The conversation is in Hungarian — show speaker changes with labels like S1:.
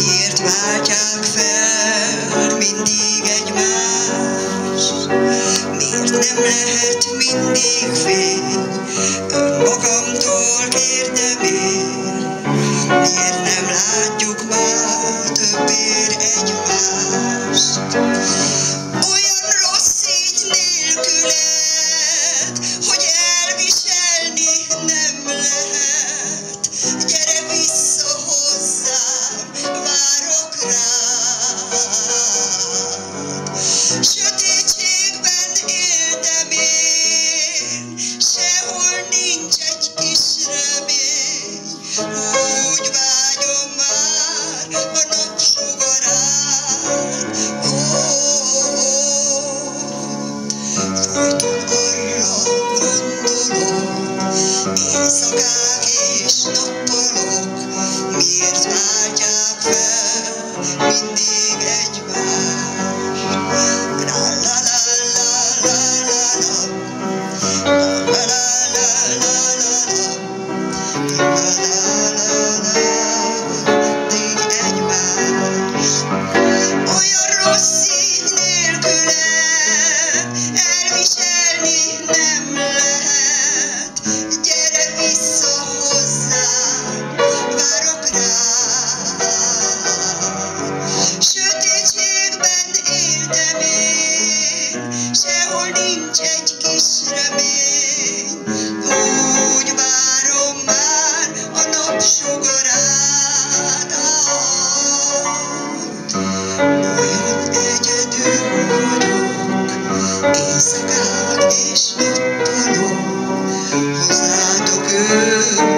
S1: Miért váltják fel mindig egymást? Miért nem lehet mindig fény? Önmagamtól kérdem én. Miért nem látjuk már többé egymást? Olyan rossz így nélküled, hogy elviselni nem lehet. Gyere vissza hozzám, várok rád. Sötétségben éltem én, sehol nincs egy kis remény. Úgy vágyom már a napsugarát. Folyton arra gondolok, éjszakák és nappalok, miért váltják fel mindig egymást? La la la la la la la la la la la mindig egymást. Olyan rossz így nélküled, elviselni nem lehet. Gyere vissza hozzám, várok rád. Sötétségben éltem én, sehol nincs egy kis remény. Úgy várom már a napsugarát. Olyan egyedül vagyok, éjszakák és nappalok, hozzátok őt.